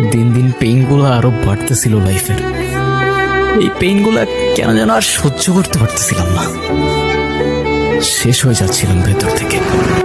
দিন দিন পেইনগুলো আরো বাড়তেছিল লাইফের। এই পেইনগুলো কেন যেন আর সহ্য করতে পারতেছিলাম না, শেষ হয়ে যাচ্ছিলাম ভেতর থেকে।